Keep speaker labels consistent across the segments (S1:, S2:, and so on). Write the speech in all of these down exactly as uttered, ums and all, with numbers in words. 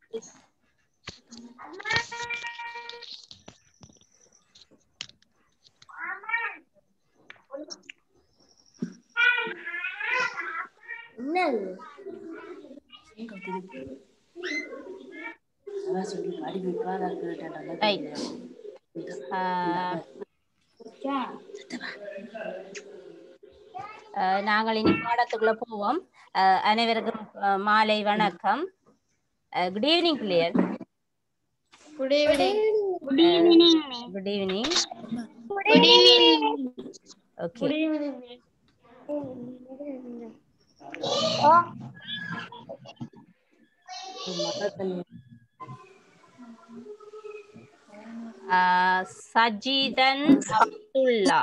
S1: என்னது சொல்லி படிப்பாத
S2: நாங்கள் இனி பாடத்துக்குள்ள போவோம். அனைவருக்கும் மாலை வணக்கம். குட் ஈவினிங் பிள்ளையர்.
S3: Good evening.
S2: Good evening. Good evening.
S3: Good evening.
S2: Okay.
S3: Good evening.
S2: Sajithan Abdullah.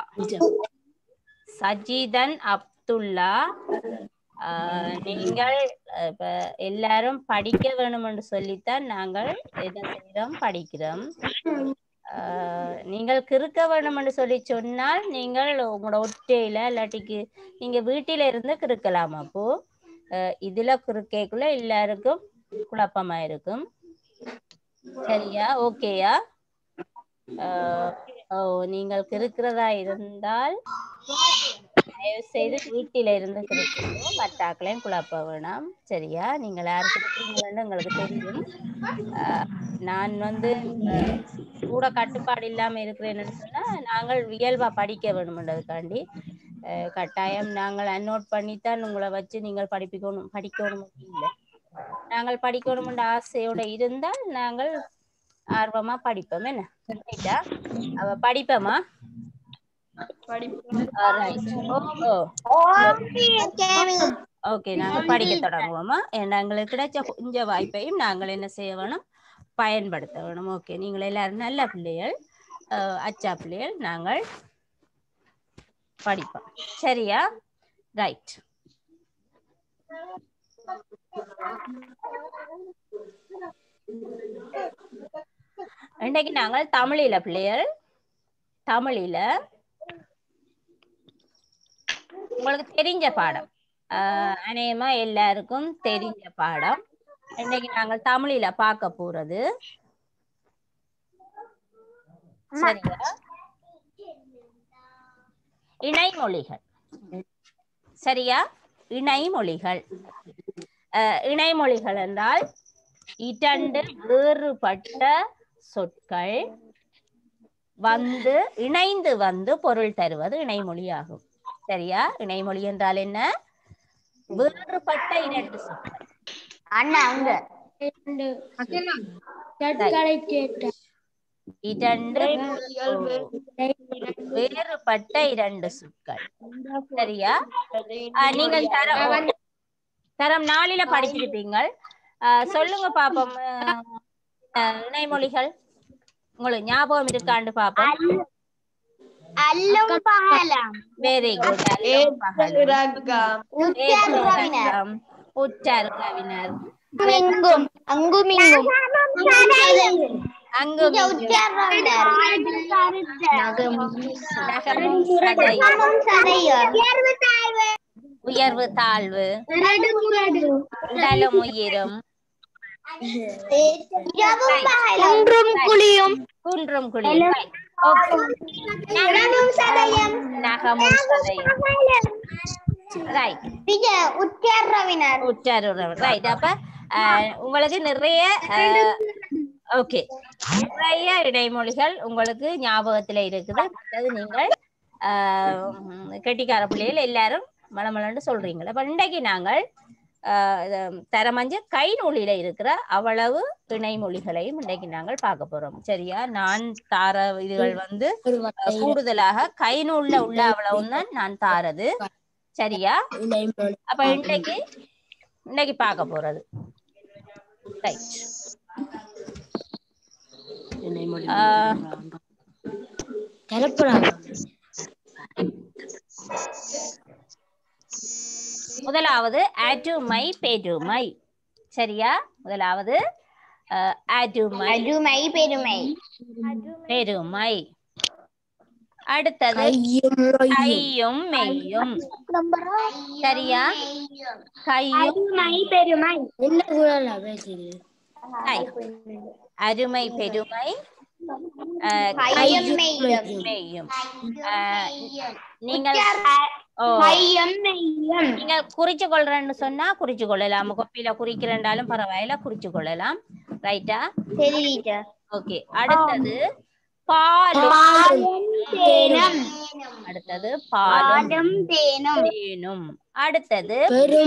S2: Sajithan Abdullah, நீங்கள் இப்ப எல்லாரும் படிக்க வேணும் என்று சொல்லித்தான் நாங்கள் என்ன செய்யறோம், படிக்கிறோம். நீங்கள் கிறுக்க வேணும் என்று சொல்லி சொன்னால் நீங்கள் உங்களோட ஒற்றையில இல்லாட்டிக்கு நீங்க வீட்டில இருந்து கிறுக்கலாம். அப்போ இதுல கிறுக்கைக்குள்ள எல்லாருக்கும் குழப்பமா இருக்கும். சரியா? ஓகேயா? ஓ, நீங்கள் கிறுக்கிறதா இருந்தால் தயவு செய்து வீட்டில இருந்து கிறுக்குங்க, மற்றாக்களையும் குழப்ப வேணாம். சரியா? நீங்கள் யார் கிறுக்கிறீங்கன்னு எங்களுக்கு தெரியும். நான் வந்து கூட கட்டுப்பாடு இல்லாம இருக்கிறேன்னு சொன்னா நாங்கள் இயல்பா படிக்க வேணும்ன்றதுக்காண்டி கட்டாயம் நாங்கள் அன்னோட் பண்ணித்தான் உங்களை வச்சு நீங்கள் படிப்பிக்கணும் படிக்கணும் இல்லை. நாங்கள் படிக்கணும்ன்ற ஆசையோட இருந்தால் நாங்கள் ஆர்வமா படிப்போம். என்ன ரைட்டா? அவ படிப்போமா? ஓகே, நாங்க படிக்க தொடங்குவோமா? எங்களுக்கு கிடைச்ச கொஞ்சம் வாய்ப்பையும் நாங்கள் என்ன செய்ய வேணும், பயன்படுத்த வேணும். ஓகே, நீங்கள் எல்லாரும் நல்ல பிள்ளைகள், அச்சா பிள்ளைகள், நாங்கள் படிப்போம். சரியா? ரைட். இன்றைக்கு நாங்கள் தமிழில பிள்ளைகள், தமிழில உங்களுக்கு தெரிஞ்ச பாடம், ஆஹ் அநேகமா எல்லாருக்கும் தெரிஞ்ச பாடம். இன்னைக்கு நாங்கள் தமிழில பார்க்க போறது சரியா, இணைமொழிகள். சரியா? இணைமொழிகள். இணைமொழிகள் என்றால் இரண்டு வேறுபட்ட சொற்கள் வந்து இணைந்து வந்து பொருள் தருவது இணைமொழி ஆகும். சரியா? இணைமொழி என்றால் என்ன? வேறுபட்ட இரண்டு சொற்கள்.
S1: அண்ணா அங்க
S2: இரண்டு வேறுபட்ட இரண்டு சொற்கள். சரியா? நீங்கள் தரம் தரம் நாளில படிச்சிருப்பீங்கள். சொல்லுங்க பாப்போம், இணைமொழிகள் உங்களுக்கு ஞாபகம் இருக்காண்டு பாப்போம்.
S1: அல்லும் பகலும்.
S2: Very good. அல்லும் பகலும், உற்றார் உறவினர்,
S1: அங்கும் அங்குமிங்கும்,
S2: அங்கும் உயர்வு தாழ்வு, உடலும் உயிரும்,
S1: குன்றும் குழியும்,
S2: குன்றும் குழியும், நகமும் சதையும். ரைட்.
S1: உற்றார் உறவினர்.
S2: உற்றார் உறவினர். ரைட். அப்ப உங்களுக்கு நிறைய ஓகே நிறைய இடைமொழிகள் உங்களுக்கு ஞாபகத்துல இருக்குது. அது நீங்கள் கெட்டிக்கார பிள்ளைகள் எல்லாரும் மலமலன்னு சொல்றீங்களா. அப்ப இன்றைக்கு நாங்கள் தரமஞ்ச கை நூலில இருக்கிற அவ்வளவு இணைமொழிகளையும் இன்றைக்கு நாங்கள் பார்க்க போறோம். சரியா? நான் தார இதுகள் வந்து கூடுதலாக கை நூல்ல உள்ள அவ்வளவும் தான் நான் தாரது. சரியா? அப்ப இன்றைக்கு இன்னைக்கு பார்க்க போறது முதலாவது அட்டுமை பெருமை. சரியா? முதலாவது அட்டுமை
S1: அருமை பெருமை.
S2: பெருமை. அடுத்தது கையும் மெய்யும். சரியா? கையும்
S1: பெருமை.
S2: என்ன அருமை பெருமை மெய்யும். நீங்கள் நீங்கள் குறிச்சு கொள்றேன்னு சொன்னா குறிச்சு கொள்ளலாம், கொப்பியில குறிக்கிறேன்டாலும் பரவாயில்ல, குறிச்சு கொள்ளலாம். ரைட்டா? ஓகே. அடுத்தது பாலும் தேனும். அடுத்தது பாலும் தேனும். அடுத்தது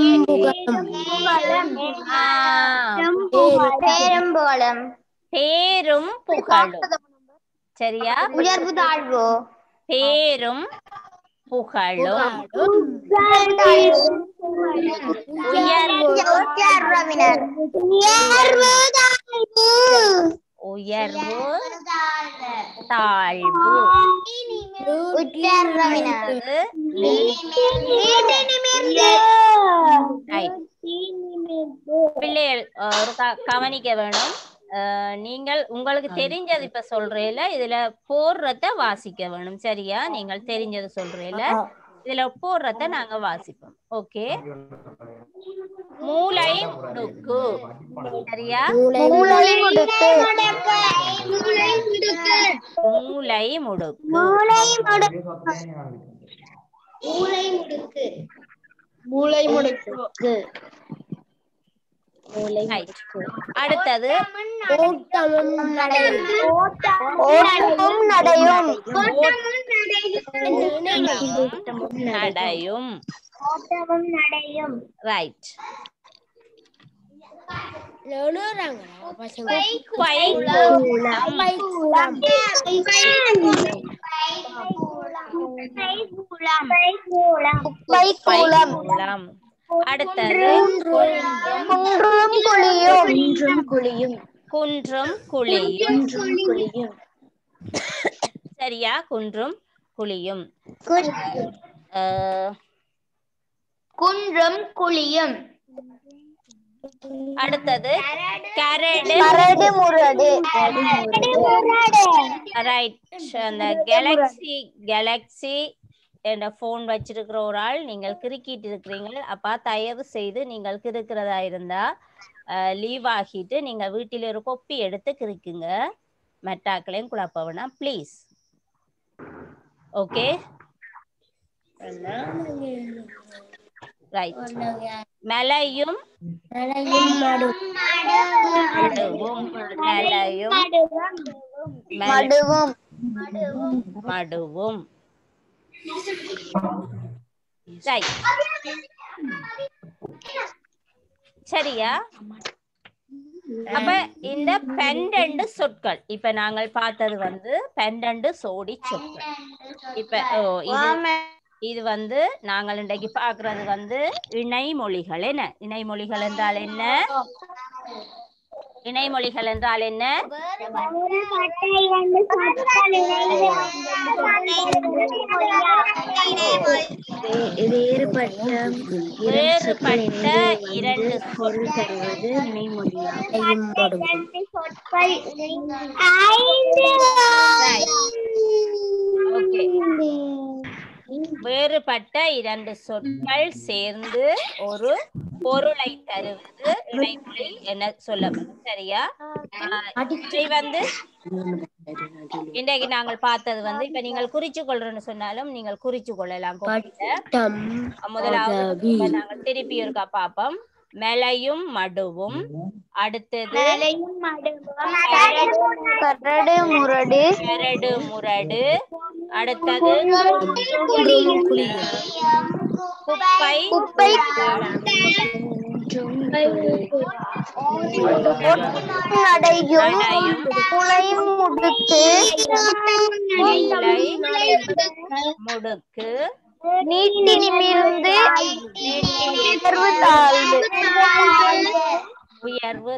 S1: பேரும்புகழும்.
S2: பேரும் புகழும். சரியா?
S1: உயர்வு தாழ்வு.
S2: பேரும் புகழும்.
S1: உயர்வினர்.
S2: உயர்வு தாழ்வு. பிள்ளைகள் ஒரு கவனிக்க வேணும். நீங்கள் உங்களுக்கு தெரிஞ்சது இப்ப சொல்றேல, இதுல போடுறத வாசிக்க வேணும். சரியா? நீங்கள் தெரிஞ்சது சொல்றேல, இதுல போடுறத நாங்க வாசிப்போம். ஓகே. மூளை முடுக்கு. சரியா?
S1: மூளை முடுக்கு.
S2: மூளை முடுக்கு.
S3: மூளை முடுக்கு.
S2: அடுத்தது
S1: ஓட்டமும் நடையும். நடையும்.
S2: ரைட். அடுத்தது
S1: குன்றும் குழியும்.
S2: குன்றும் குழியும். சரியா? குன்றும் குழியும்.
S1: குன்றும் குழியும்.
S2: அடுத்தது கரடு
S1: முரடு.
S2: ரைட். அந்த கேலக்ஸி கேலக்ஸி என்ற போன் வச்சிருக்கிற ஒரு ஆள் நீங்கள் கிரிக்கிட்டு இருக்கிறீங்க. அப்பா தயவு செய்து நீங்கள் கிறுக்கிறதா இருந்தா லீவ் ஆகிட்டு நீங்க வீட்டில் ஒரு கொப்பி எடுத்து கிறுக்குங்க. மெட்டாக்களையும் குழப்ப வேணாம் ப்ளீஸ். ஓகே. ரைட். மலையும் மடுவும். மலையும் மடுவும். சரியா? அப்ப இந்த பன்னெண்டு சொற்கள் இப்ப நாங்கள் பார்த்தது வந்து பன்னெண்டு சோடி சொற்கள். இப்ப இது இது வந்து நாங்கள் இன்றைக்கு பார்க்கறது வந்து இணைமொழிகள். என்ன இணைமொழிகள் என்றால் என்ன? இணைமொழிகள் என்றால் என்ன? வேறுபட்ட இரண்டு சொற்கள் வேறுபட்ட இரண்டு சொற்கள் சேர்ந்து ஒரு பொருளை தருவது இணைமொழி என சொல்லப்படும். சரியா? இதை வந்து இன்றைக்கு நாங்கள் பார்த்தது வந்து இப்ப நீங்கள் குறிச்சு கொள்றேன்னு சொன்னாலும் நீங்கள் குறிச்சு கொள்ளலாம். முதலாவது நாங்கள் திருப்பி இருக்கா பாப்போம். மலையும் மடுவும். அடுத்தது
S1: கரடு முரடு.
S2: கரடு முரடு. அடுத்தது குப்பை குப்பை
S1: நடையும் முளை முடுக்கு.
S2: முடுக்கு.
S1: நீட்டி நிமிர்ந்து உயர்வு தாழ்வு.
S2: உயர்வு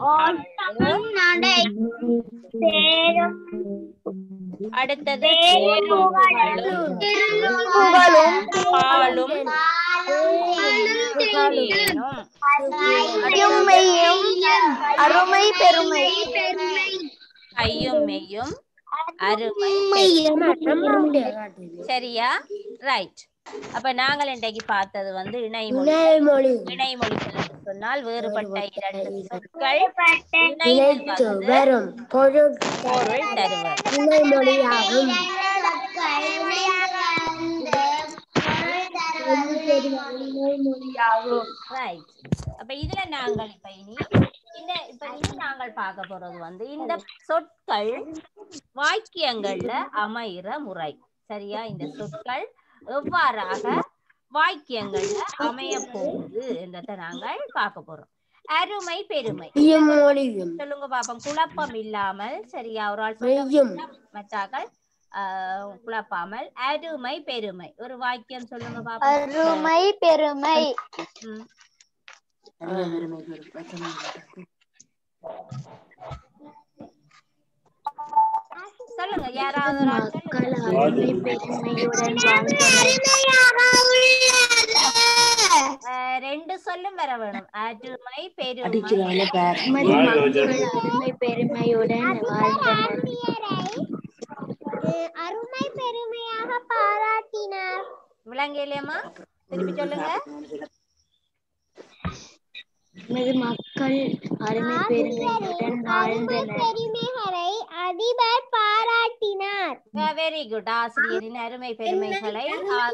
S2: அடுத்தது
S1: புகழும்
S2: பாலும்
S1: மெய்யும் அருமை பெருமை.
S2: ஐயும் மெய்யும் அருமை. சரியா? ரைட். அப்ப நாங்கள் இன்றைக்கு பார்த்தது வந்து இணைமொழி
S3: இணைமொழி
S2: இணைமொழிகள் என்று சொன்னால் வேறுபட்ட இரண்டு சொற்கள் இணைந்து
S3: இணைத்து
S2: வந்து
S3: வரும் பொருள்
S2: பொருள் தருவது.
S3: இணைமொழியாகும்.
S2: ரைட். அப்ப இதுல நாங்கள் இப்ப இனி இந்த இப்ப இனி நாங்கள் பார்க்க போறது வந்து இந்த சொற்கள் வாக்கியங்கள்ல அமைகிற முறை. சரியா? இந்த சொற்கள் எவ்வாறாக வாக்கியங்கள்ல அமைய போகுது என்றதை நாங்கள் பார்க்க போறோம். அருமை பெருமை சொல்லுங்க பாப்போம், குழப்பம் இல்லாமல். சரியா? ஒரு ஆள் சொல்ல மற்றாக்கள் ஆஹ் குழப்பாமல். அருமை பெருமை ஒரு வாக்கியம் சொல்லுங்க பாப்போம்.
S1: அருமை பெருமை.
S2: ம். சொல்லுங்க, யாராவது ஒரு ஆள் சொல்லுங்க. ரெண்டு சொல்லும் வர வேணும். அருமை பெருமை.
S3: அருமை பெருமையுடன்
S1: அருமை பெருமையாக பாராட்டினார்.
S2: விளங்கலையம்மா? திருப்பி சொல்லுங்க.
S3: மக்கள் அருமை பெருமையுடன் வாழ்ந்தனர்.
S1: பெருமைகளை அதிபர் பாராட்டினார்.
S2: Very good. ஆசிரியரின் அருமை பெருமைகளை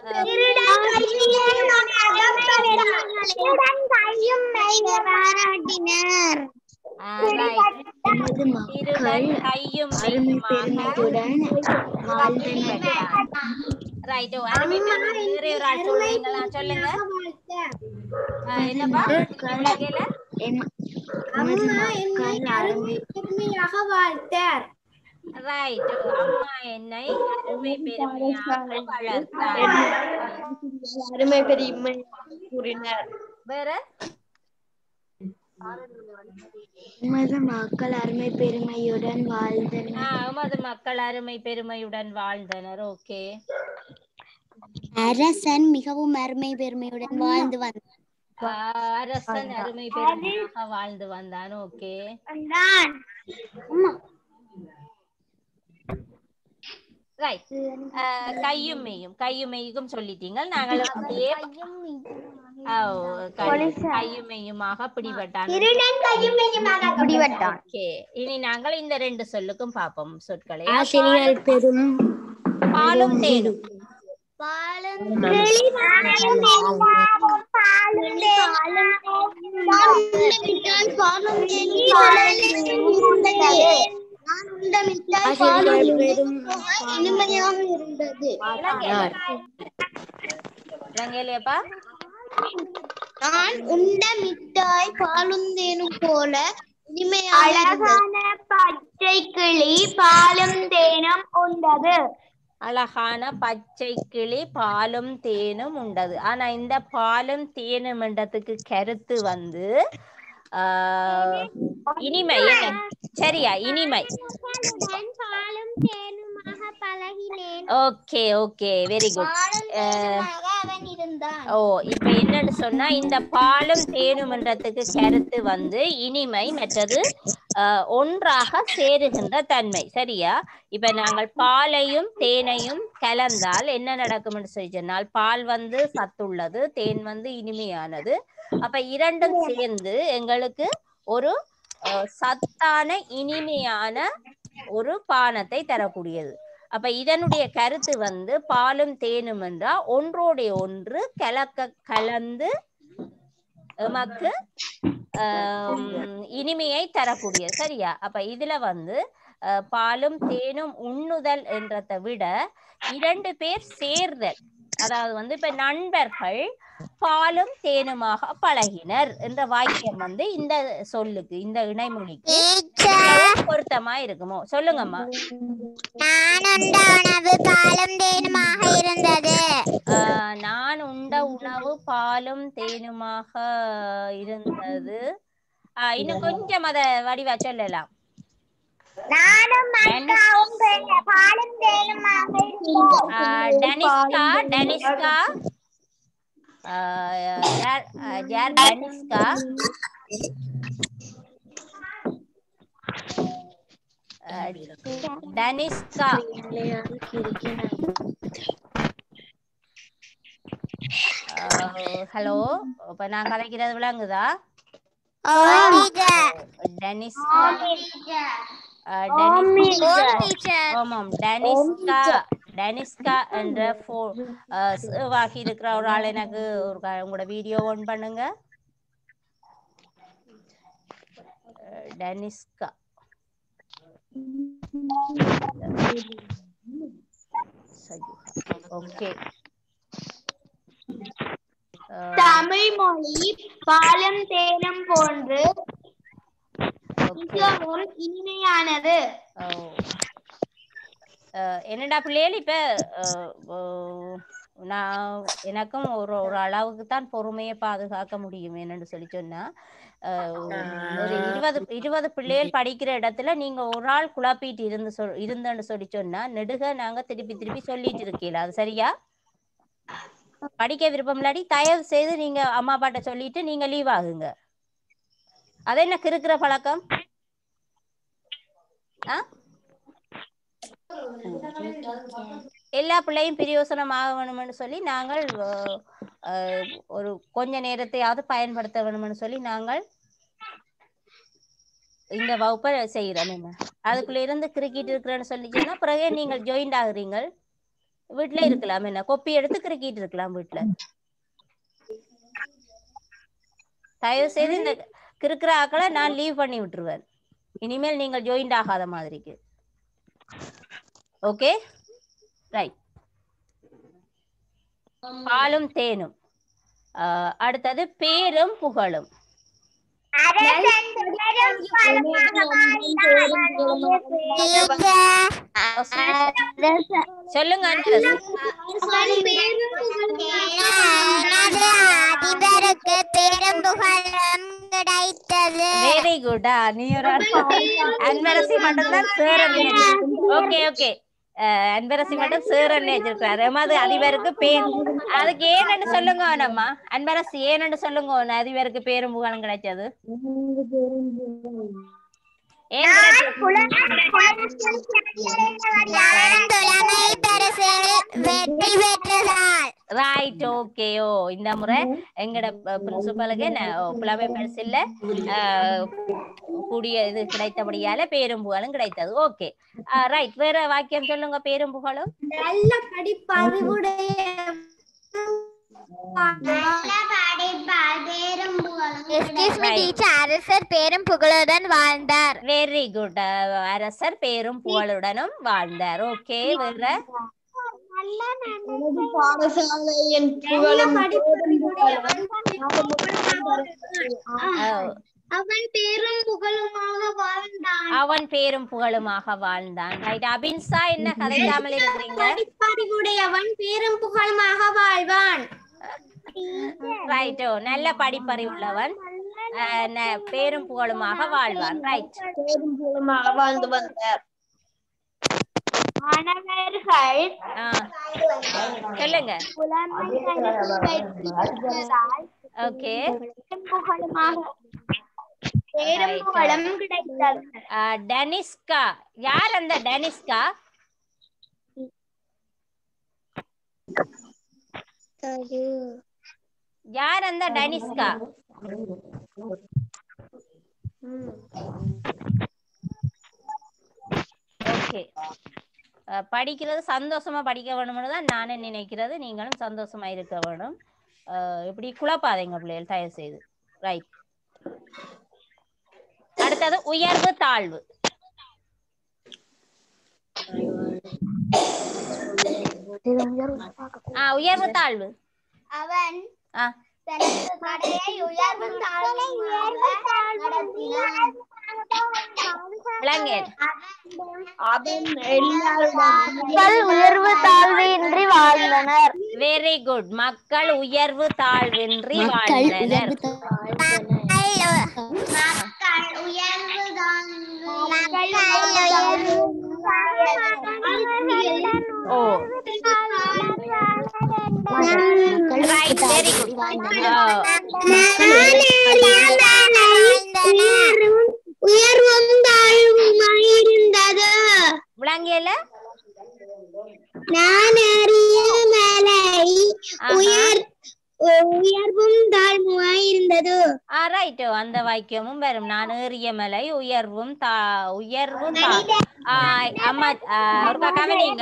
S1: பாராட்டினார்.
S2: கையும் பெருமையுடன் ரைட். அருமை பெருமை வேற ஒரு ஆள் சொல்றீங்களா? சொல்லுங்க. என்னப்பா விளங்கல?
S1: பெருமையாக வாழ்த்தார்.
S2: ரைட். அம்மா என்னை அருமை பெருமையாக வளர்த்தார்.
S3: அருமை பெருமை கூறினார்.
S2: வேற
S3: உமது மக்கள் அருமை பெருமையுடன் வாழ்ந்தனர்.
S2: உமது மக்கள் அருமை பெருமையுடன் வாழ்ந்தனர். ஓகே.
S1: அரசன் மிகவும் அருமை பெருமையுடன் வாழ்ந்து வந்தான்.
S2: அரசன் அருமை பெருமையாக வாழ்ந்து வந்தான். ஓகே. ரைட். கையும் மெய்யும் கையும் மெய்யும் சொல்லிட்டீங்க. நாங்கள் அப்படியே கையும் மெய்யுமாக பிடிபட்டான். இனி நாங்கள் இந்த ரெண்டு சொல்லுக்கும் பார்ப்போம் சொற்களை. பாலும் தேனும்.
S1: நான் உண்ட மிட்டாய் பாலும் தேனும் போல அழகான பச்சை கிளி பாலும் தேனும் உண்டது.
S2: அழகான பச்சை கிளி பாலும் தேனும் உண்டது. ஆனா இந்த பாலும் தேனும் என்றதுக்கு கருத்து வந்து ஆஹ் இனிமை. என்ன? சரியா? இனிமை. Okay okay very good. ஓ இப்ப என்னன்னு சொன்னா இந்த பாலும் தேனும்ன்றதுக்கு கருத்து வந்து இனிமை, மற்றது ஒன்றாக சேருகின்ற தன்மை. சரியா? இப்ப நாங்கள் பாலையும் தேனையும் கலந்தால் என்ன நடக்கும் என்று சொன்னால், பால் வந்து சத்துள்ளது, தேன் வந்து இனிமையானது. அப்ப இரண்டும் சேர்ந்து எங்களுக்கு ஒரு சத்தான இனிமையான ஒரு பானத்தை தரக்கூடியது. அப்ப இதனுடைய கருத்து வந்து பாலும் தேனும் என்றால் ஒன்றோடைய ஒன்று கலக்க கலந்து எமக்கு ஆஹ் இனிமையை தரக்கூடியது. சரியா? அப்ப இதுல வந்து பாலும் தேனும் உண்ணுதல் என்றதை விட இரண்டு பேர் சேர்தல். அதாவது வந்து இப்ப நண்பர்கள் பாலும் தேனுமாக பழகினர் என்ற வாக்கியம் வந்து இந்த சொல்லுக்கு, இந்த இணைமொழிக்கு பொருத்தமா இருக்குமோ? சொல்லுங்கம்மா.
S1: பாலும் தேனுமாக இருந்தது.
S2: நான் உண்ட உணவு பாலும் தேனுமாக இருந்தது. ஆஹ் இன்னும் கொஞ்சம் அத வடிவா சொல்லலாம். டனிஸ்கா டனிஸ்கா யார் டனிஸ்கா? டனிஸ்கா ஹலோ இப்ப நான் கதைக்கிறது விளங்குதா? டெனிஸ்கா ஆமாம் டெனிஸ்கா டெனிஸ்கா என்ற வாகி இருக்கிற ஒரு ஆள் எனக்கு ஒரு உங்களோட வீடியோ ஆன் பண்ணுங்க. டெனிஸ்கா ஓகே.
S1: தமிழ் மொழி பாலும் தேனும் போன்று மிகவும் இனிமையானது.
S2: என்னடா பிள்ளைகள் இப்ப நான் எனக்கும் ஒரு ஒரு அளவுக்கு தான் பொறுமையை பாதுகாக்க முடியும். என்னன்னு சொல்லி சொன்னா ஒரு இருபது இருபது பிள்ளைகள் படிக்கிற இடத்துல நீங்க ஒரு ஆள் குழப்பிட்டு இருந்து சொல் இருந்தேன்னு சொல்லி சொன்னா நெடுக நாங்க திருப்பி திருப்பி சொல்லிட்டு இருக்கீங்களா? அது சரியா? படிக்க விருப்பம் இல்லாட்டி தயவு செய்து நீங்க அம்மா அப்பாட்ட சொல்லிட்டு நீங்க லீவ் ஆகுங்க. அது என்ன கிறுக்கிற பழக்கம்? ஆ எல்லா பிள்ளையும் பிரயோசனம் ஆக வேணும்னு சொல்லி நாங்கள் ஒரு கொஞ்ச நேரத்தையாவது பயன்படுத்த வேணும்னு சொல்லி நாங்கள் இந்த வகுப்பை செய்கிறோம். என்ன அதுக்குள்ள இருந்து கிரிக்கெட் இருக்கிறேன்னு சொல்லி சொன்னா பிறகு நீங்கள் ஜாயின்ட் ஆகுறீங்க. வீட்டுல இருக்கலாம், என்ன கொப்பி எடுத்து கிரிக்கெட் இருக்கலாம் வீட்டுல. தயவு செய்து இந்த கிறுக்கிற ஆக்களை நான் லீவ் பண்ணி விட்டுருவேன். இனிமேல் நீங்கள் ஜாயின்ட் ஆகாத மாதிரிக்கு. Okay right. பாலும் தேனும். அடுத்தது பேரும் புகழும். சொல்லுங்க. Very good. நீ ஒரு அன்பரசி மட்டும்தான் சேர. ஓகே ஓகே அன்பரசி மட்டும் சேரன்னு வச்சிருக்காரு. அது அதிபருக்கு பேர். அதுக்கு ஏன்னு சொல்லுங்க. நம்ம அன்பரசி ஏன்னு சொல்லுங்க. அதிபருக்கு பேரும் புகழும் கிடைச்சது ரைட். ஓகேயோ இந்த முறை எங்கட பிரின்சிபலுக்கு புலமை பரிசில்ல கூடிய இது கிடைத்தபடியால பேரும் புகழும் கிடைத்தது. Okay right. வேற வாக்கியம் சொல்லுங்க. பேரும் புகழும்.
S1: நல்ல படிப்பறிவுடைய பேரும் புகழுடன் வாழ்ந்தார்.
S2: Very good. அரசர் பேரும் புகழுடனும் வாழ்ந்தார். ஓகே வேற
S1: அவன் பேரும் புகழுமாக வாழ்ந்தான்.
S2: அவன் பேரும் புகழுமாக வாழ்ந்தான். ரைட். அபின்சா என்ன கதைக்காமல் இருக்கிறீங்க?
S1: படிப்பறிவுடையவன் பேரும் புகழுமாக வாழ்வான்.
S2: ரைட்டோ நல்ல படிப்பறிவுள்ளவன் பேரும் புகழுமாக வாழ்வான். ரைட்.
S3: பேரும் புகழுமாக வாழ்ந்து வந்தார்.
S1: மாணவர்கள்
S2: சொல்லுங்க. Okay Deniska. யார் அந்த டெனிஸ்கா? யார் அந்த டெனிஸ்கா? ஓகே படிக்கிறது சந்தோஷமா படிக்க வேணும்னு தான் நானே நினைக்கிறது. நீங்களும் சந்தோஷமா இருக்க வேணும். இப்படி குழப்பாதீங்க பிள்ளைகள் தயவு செய்து. ரைட். அடுத்தது உயர்வு தாழ்வு. ஆ உயர்வு தாழ்வு.
S1: அவன் உயர்வு உயர்வு தாழ்வின்றி வாழ்ந்தனர்.
S2: Very good. மக்கள் உயர்வு தாழ்வின்றி வாழ்ந்தனர். ஓ ரைட். Very good.
S1: உயர்வும் தாழ்வுமாயிருந்தது.
S2: விளங்கியல?
S1: நான் அறிய மலை உயர்
S2: ரைட்டோ அந்த வாக்கியமும் வரும். நான் ஏறிய மலை உயர்வும் தா உயர்வும் தா அம்மா ஒருக்கா கவனிங்க.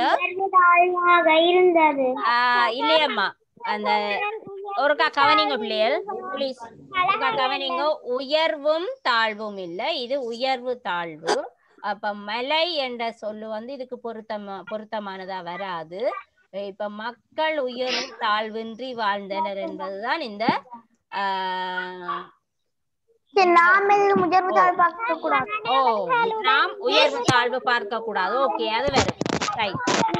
S2: இல்லையம்மா அந்த ஒருக்கா கவனிங்க பிள்ளைகள் ப்ளீஸ். ஒருக்கா கவனிங்க. உயர்வும் தாழ்வும் இல்லை, இது உயர்வு தாழ்வு. அப்ப மலை என்ற சொல்லு வந்து இதுக்கு பொருத்தமா பொருத்தமானதா வராது. இப்ப மக்கள் உயர்வு தாழ்வின்றி வாழ்ந்தனர் என்பதுதான் இந்த ஆஹ் நாம் உயர்வு தாழ்வு பார்க்க கூடாது. ஓ நாம் உயர்வு தாழ்வு பார்க்க கூடாது. ஓகே அது வரும். ரைட்.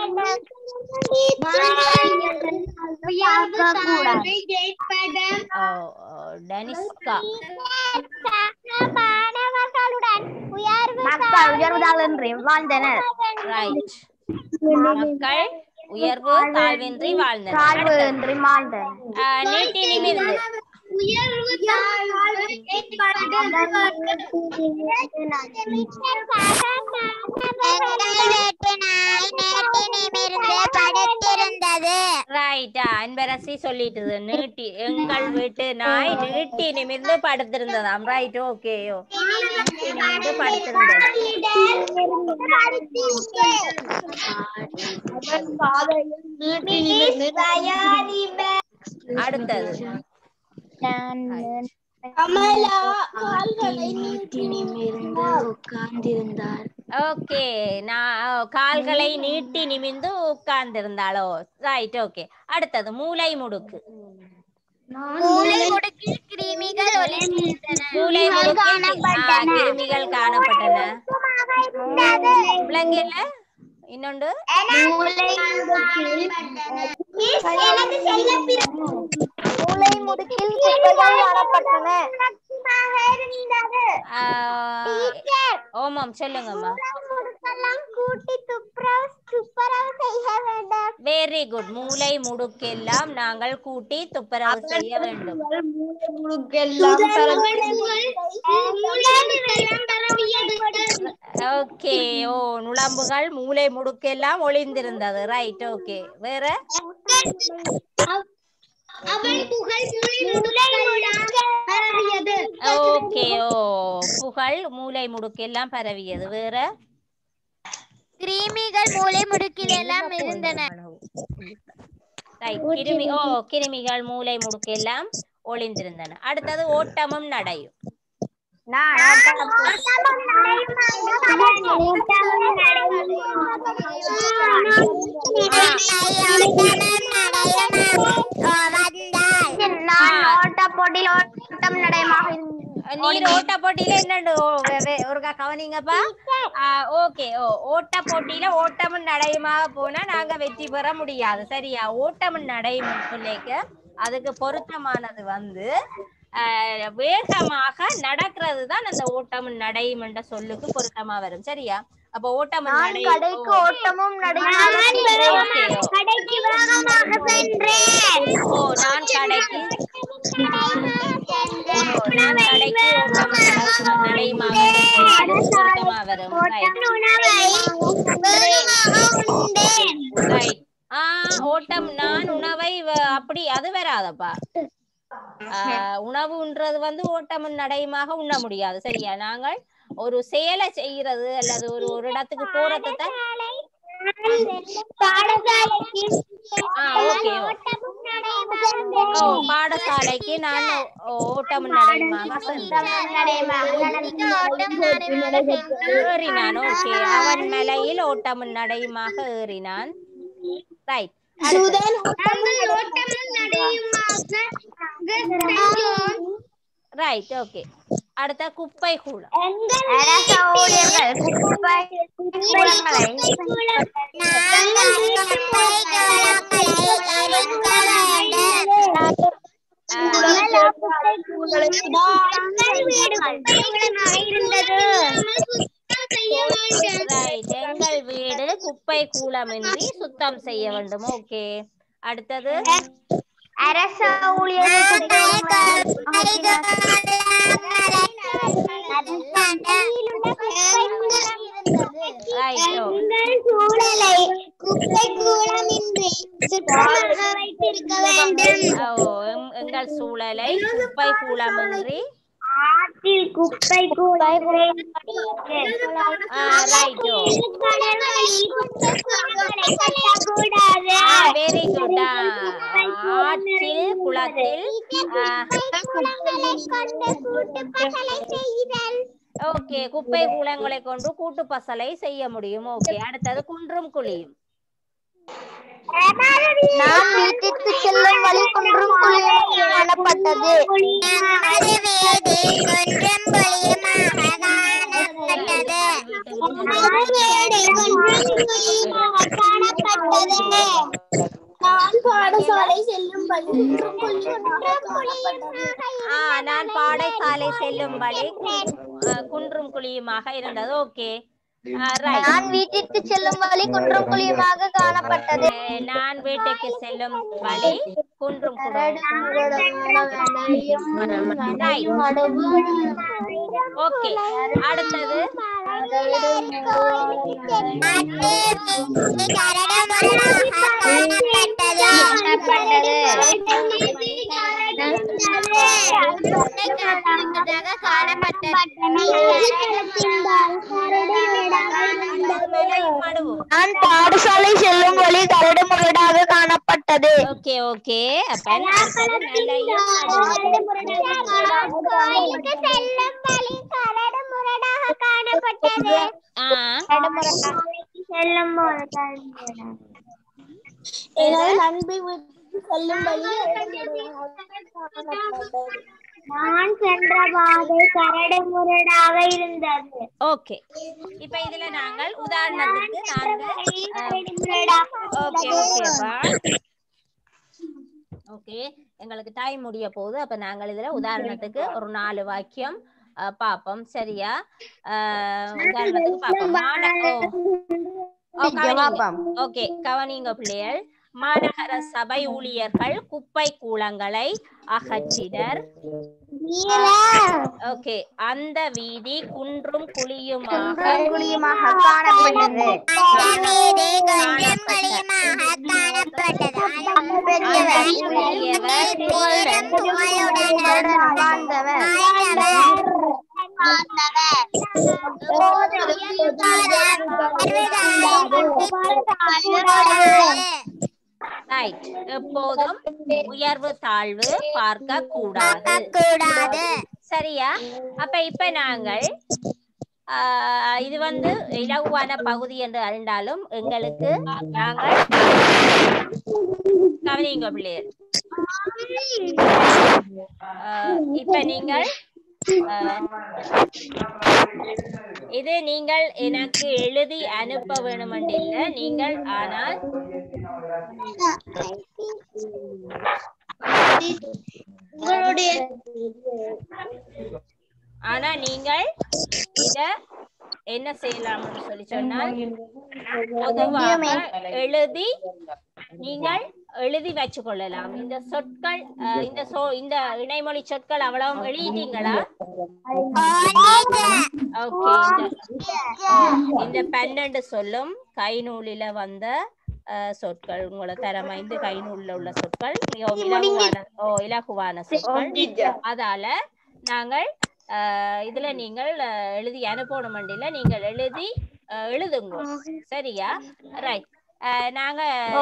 S2: டனிஸ்கா
S1: மக்கள் உயர்வு தாழ்வின்றி வாழ்ந்தனர்.
S2: ரைட். மக்கள் உயர்வு தாழ்வின்றி வாழ்ந்தனர். நீட்டி நிமிர்ந்து
S1: உயர்வு
S2: அன்பரசி சொல்லிட்டு நீட்டி எங்கள் வீட்டு நாய் நீட்டி நிமிர்ந்து படுத்திருந்ததாம். ரைட். ஓகே நிமிர்ந்து படுத்திருந்தது. அடுத்தது
S1: கமலா கால்களை நீட்டி நிமிர்ந்து உட்கார்ந்திருந்தார்.
S2: ஓகே நான் கால்களை நீட்டி நிமிர்ந்து உட்கார்ந்திருந்தாளோ. ரைட். ஓகே அடுத்தது மூளை முடுக்கு.
S1: மூளை முடுக்கில் கிருமிகள் ஒளிந்திருந்தன.
S2: மூளை முடுக்கில் கிருமிகள் காணப்பட்டன. விளங்கல இன்னொன்று
S1: மூளை முடுக்கில் குப்பைகள் காணப்பட்டன.
S2: ஓமாம் சொல்லுங்கம்மா. Very good. மூளை முடுக்கெல்லாம் நாங்கள் கூட்டி துப்புரவு செய்ய வேண்டும். ஓகே ஓ நுளம்புகள் மூளை முடுக்கெல்லாம் ஒளிந்திருந்தது. ரைட். ஓகே வேற ஓகே ஓ புகழ் மூளை முடுக்கெல்லாம் பரவியது. வேற
S1: கிருமிகள் மூளை முடுக்கில் எல்லாம் இருந்தன.
S2: கிருமி ஓ கிருமிகள் மூளை முடுக்கெல்லாம் ஒளிந்திருந்தன. அடுத்தது ஓட்டமும் நடையும். நீர் ஓட்ட போட்டியில என்னண்டு ஒருக்கா கவனிங்கப்பா. ஓகே ஓ ஓட்ட போட்டியில ஓட்டமும் நடையுமாக போனா நாங்க வெற்றி பெற முடியாது. சரியா? ஓட்டமும் நடையும் சொல்லிக்க அதுக்கு பொருத்தமானது வந்து வேகமாக நடக்கிறது தான் அந்த ஓட்டமும் நடையும் என்ற சொல்லுக்கு பொருத்தமா வரும். சரியா? அப்ப ஓட்டமும் நடையும்
S1: ஓட்டமும் நடையும்.
S2: ஓ நான் கடைக்கு நான் கடைக்கு ஓட்டமும் நடையுமாக பொருத்தமா வரும். ரைட். ஆஹ் ஓட்டம் நான் உணவை அப்படி அது வராதப்பா. ஆஹ் உணவுன்றது வந்து ஓட்டமும் நடையுமாக உண்ண முடியாது. சரியா? நாங்கள் ஒரு செயலை செய்யறது அல்லது ஒரு ஒரு இடத்துக்கு போறது தான். பாடசாலைக்கு நான் ஓட்டமும் நடையுமாக ஏறினான். ஓகே அவன் மலையில் ஓட்டமும் நடையுமாக ஏறினான். ரைட். ரைட். ஓகே அடுத்த குப்பை கூளம். எங்கள் வீடு குப்பை கூலமின்றி சுத்தம் செய்ய வேண்டும். ஓகே அடுத்தது
S1: அரச ஊழியர்கள்
S2: எங்கள் சூழலை குப்பை கூலமின்றி
S1: ஆற்றில் குப்பை கூளங்களை
S2: ரைட்டோ வெரி குட் ஆற்றில் குளத்தில் ஓகே குப்பை கூளங்களை கொண்டு கூட்டு பசலை செய்ய முடியும் ஓகே அடுத்தது குன்றும் குழியும்
S1: நான் வீட்டிற்கு செல்லும் வழி குன்றும் குழியும் காணப்பட்டது நான் பாடசாலை செல்லும் வழி குன்றும்
S2: நான் பாடசாலை செல்லும் வழி குன்றும் குழியுமாக இருந்தது ஓகே
S1: நான் வீட்டிற்கு செல்லும் வழி குன்றும் குழியுமாக காணப்பட்டது
S2: நான் வீட்டுக்கு செல்லும் வழி குன்றும் ஓகே அடுத்தது
S1: நான் பாடசாலை செல்லும் வழி கரடு முரடாக காணப்பட்டது
S2: ஓகே ஓகே அப்ப
S1: காணப்பட்டது நான் சென்ற பாதை கரடு முரடாக இருந்தது
S2: ஓகே இப்ப இதுல நாங்கள் உதாரணத்துக்கு ஓகே ஓகேப்பா ஓகே எங்களுக்கு டைம் முடிய போகுது அப்ப நாங்கள் இதுல உதாரணத்துக்கு ஒரு நாலு வாக்கியம் பாப்போம் சரியா உதாரணத்துக்கு பாப்போம் ஓகே கவனிங்க பிள்ளைகள் மாநகர சபை ஊழியர்கள் குப்பை கூளங்களை அகற்றினர் ஓகே அந்த வீதி குன்றும் குழியுமாக
S1: குழியுமாக காணப்பட்டது
S2: எப்போதும் உயர்வு தாழ்வு பார்க்க கூடாது சரியா அப்ப இப்ப நாங்கள் இது வந்து இலகுவான பகுதி என்று அறிந்தாலும் எங்களுக்கு நாங்கள் கவனிங்க பிள்ளையர் இப்ப நீங்கள் இது நீங்கள் எனக்கு எழுதி அனுப்ப வேணுமென்றில்லை நீங்கள் ஆனால் ஆனா நீங்கள் இத என்ன செய்யலாம்னு சொல்லி சொன்னால் பொதுவாக எழுதி நீங்கள் எழுதி வச்சு கொள்ளலாம் இந்த சொற்கள் இந்த சோ இந்த இணைமொழி சொற்கள் அவ்வளவு எழுதிட்டீங்களா ஓகே இந்த பன்னெண்டு சொல்லும் கை நூலில வந்த சொற்கள் உங்களை தரம் ஐந்து கை நூலில் உள்ள சொற்கள் மிகவும் இலகுவான ஓ இலகுவான சொற்கள் அதால நாங்கள் இதுல நீங்கள் எழுதி அனுப்பணும் மண்டியில நீங்கள் எழுதி எழுதுங்க சரியா ரைட் நாங்க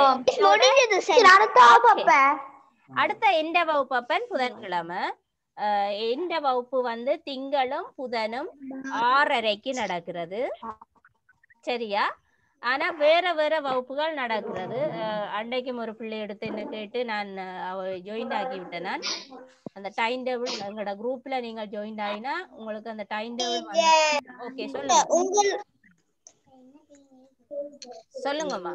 S2: அடுத்த எந்த வகுப்பப்பன் புதன்கிழமை எந்த வகுப்பு வந்து திங்களும் புதனும் ஆறரைக்கு நடக்கிறது சரியா ஆனா வேற வேற வகுப்புகள் நடக்கிறது அன்றைக்கும் ஒரு பிள்ளை எடுத்து என்ன கேட்டு நான் ஜாயின் ஆகி விட்டேன் நான் அந்த டைம் டேபிள் எங்களோட குரூப்ல நீங்க ஜாயின் ஆகினா உங்களுக்கு அந்த டைம் டேபிள் ஓகே சொல்லுங்க சொல்லுங்கம்மா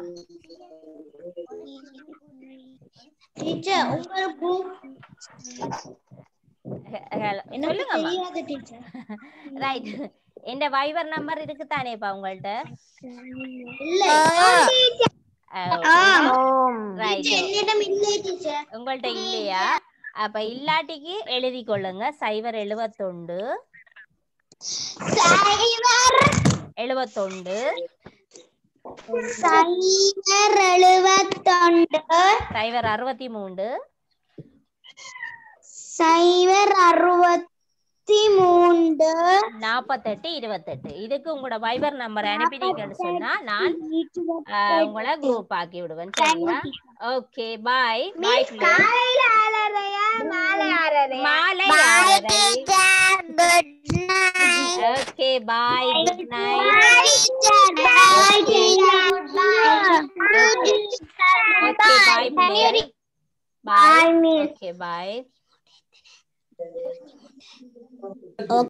S2: சொல்லுங்கம்மா ரைட் எந்த வைபர் நம்பர் இருக்கு தானேப்பா உங்கள்ட்ட உங்கள்ட்ட இல்லையா அப்ப இல்லாட்டிக்கு எழுதி கொள்ளுங்க சைவர் எழுபத்தொண்டு எழுபத்தொண்டு சைவர் அறுபத்தி மூன்று
S1: சைவர் அறுபத்தி
S2: நாற்பத்தெட்டு இருபத்தெட்டு இதுக்கு உங்களோட வைபர் நம்பர் அனுப்பினீங்கன்னு சொன்னா நான் உங்களை குரூப் ஆக்கி விடுவேன் சரியா ஓகே பாய் பாய் மாலை okay bye good night okay bye bye bye okay பாய்